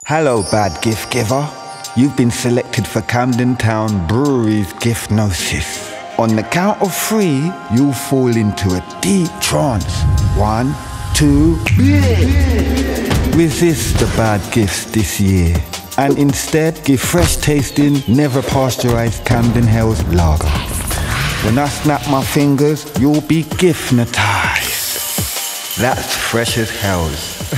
Hello, bad gift giver. You've been selected for Camden Town Brewery's GIFTNOSIS. On the count of 3, you'll fall into a deep trance. 1, 2, resist the bad gifts this year, and instead give fresh tasting, never pasteurized Camden Hell's lager. When I snap my fingers, you'll be GIFTNOSIS. That's fresh as hells.